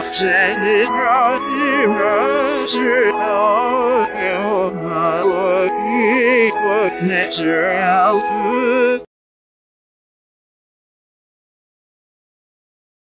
Send it right here, you my lucky, what natural food.